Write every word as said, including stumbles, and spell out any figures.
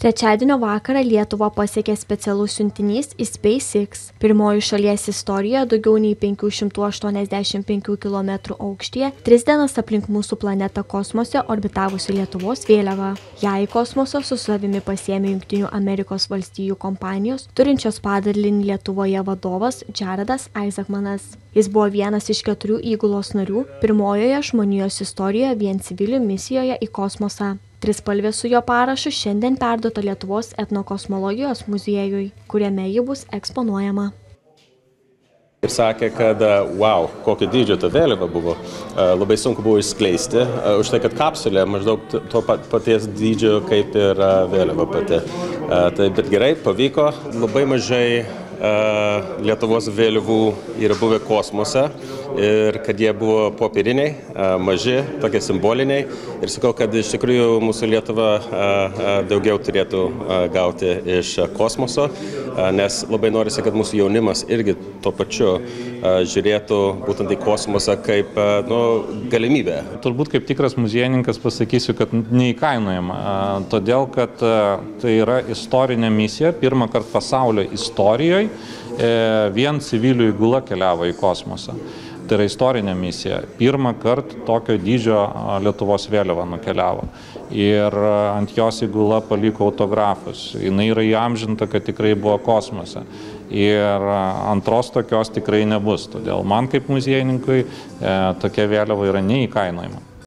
Trečiadienio vakarą Lietuvą pasiekė specialus siuntinys į SpaceX. Pirmoji šalies istorijoje daugiau nei penkių šimtų aštuoniasdešimt penkių kilometrų aukštyje tris dienas aplink mūsų planetą kosmose orbitavusi Lietuvos vėliava. Ją į kosmosą su savimi pasiėmė Jungtinių Amerikos valstijų kompanijos, turinčios padalinį Lietuvoje vadovas Jaredas Isaacmanas. Jis buvo vienas iš keturių įgulos narių, pirmojoje žmonijos istorijoje vien civilių misijoje į kosmosą. Trispalvė su jo parašu šiandien perduota Lietuvos etnokosmologijos muziejui, kuriame ji bus eksponuojama. Ir sakė, kad wow, kokio dydžio ta vėliava buvo. Labai sunku buvo išskleisti, už tai, kad kapsulė maždaug to paties dydžio kaip ir vėliava pati. Tai bet gerai, pavyko. Labai mažai Lietuvos vėliavų yra buvę kosmose ir kad jie buvo popieriniai, maži, tokie simboliniai. Ir sakau, kad iš tikrųjų mūsų Lietuva daugiau turėtų gauti iš kosmoso, nes labai norisi, kad mūsų jaunimas irgi tuo pačiu žiūrėtų būtent į kosmosą kaip nu, galimybę. Turbūt kaip tikras muziejininkas pasakysiu, kad neįkainojama, todėl kad tai yra istorinė misija, pirmą kartą pasaulio istorijoje vien civilių įgula keliavo į kosmosą. Tai yra istorinė misija. Pirmą kartą tokio dydžio Lietuvos vėliava nukeliavo. Ir ant jos įgula paliko autografus. Jinai yra įamžinta, kad tikrai buvo kosmose. Ir antros tokios tikrai nebus. Todėl man kaip muziejininkui tokia vėliava yra neįkainojama.